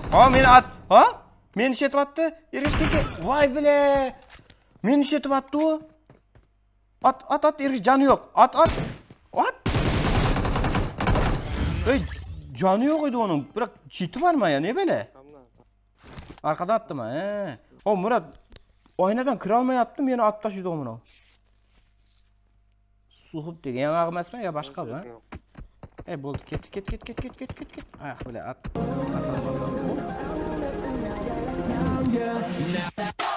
Ha meni at. Ha? Meni işetip attı. Erişteki. Vay bile. Meni işetip attı o. At Eriş canı yok. At. Hey canı yok idi onun. Bırak çiti var mı ya ne böyle? Arkada attım ha. O Murat oynadan kıralma yaptım yine at taşıdı onu. Suhup degen yanağım esme ya başka mı? Buldu git. Ah böyle at.